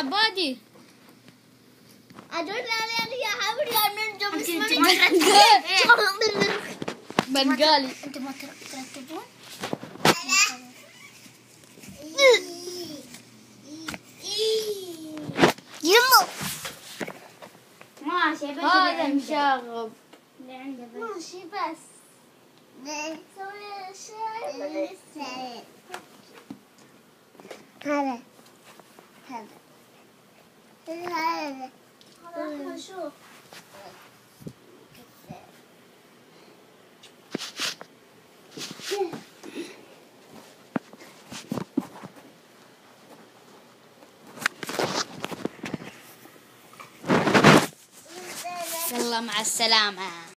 عبادي أدور على يا حبيبي من جم بنغالي. أنت ما ترتبون؟ يلا ماشي بس هذا مشاغب. ماشي بس نسوي شيء هذا شوف يلا مع السلامة.